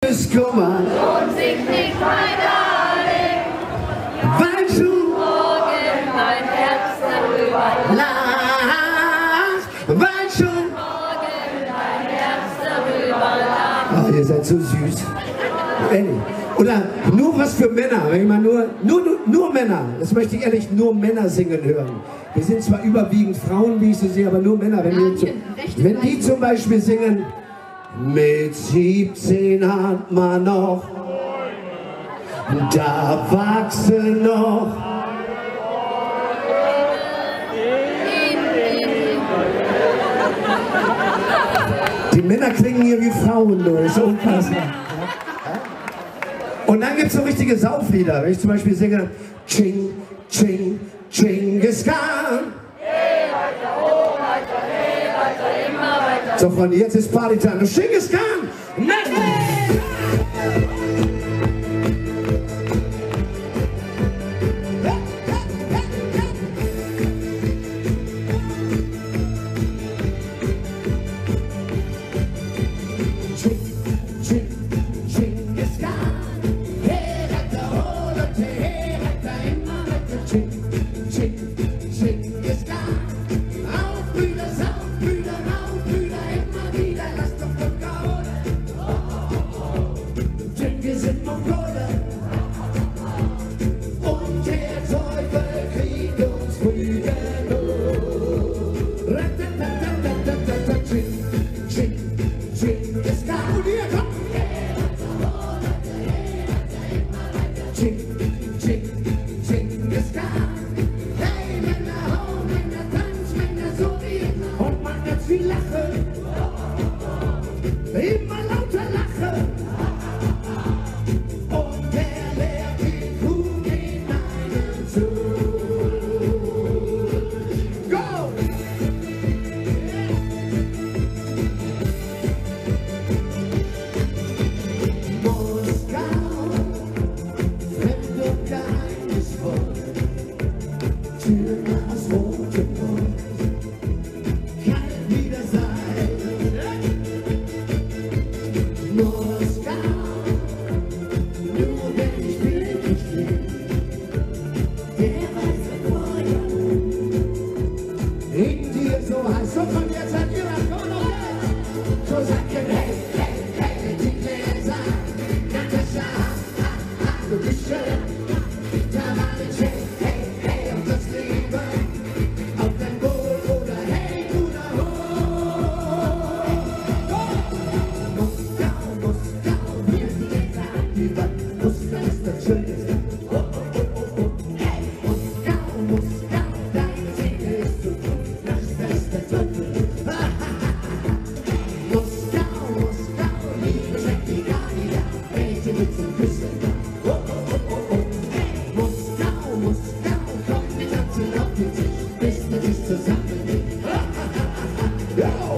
Kummer. Und sing nicht mein Darling, Weil du morgen mein Herz darüber lachst. Weil du morgen mein Herz darüber lacht. Oh, ihr seid so süß. Oder nur was für Männer, wenn ich mal nur Männer, das möchte ich ehrlich nur Männer singen hören. Wir sind zwar überwiegend Frauen, wie ich so sehe, aber nur Männer. Wenn die zum Beispiel singen, mit 17 hat man noch, da wachsen noch. Die Männer klingen hier wie Frauen, nur, ist unfassbar. Und dann gibt es so richtige Sauflieder, wenn ich zum Beispiel singe Ching, Ching, Chingis Khan. So, Freunde, jetzt ist Partytime. Chingis Khan! Ja.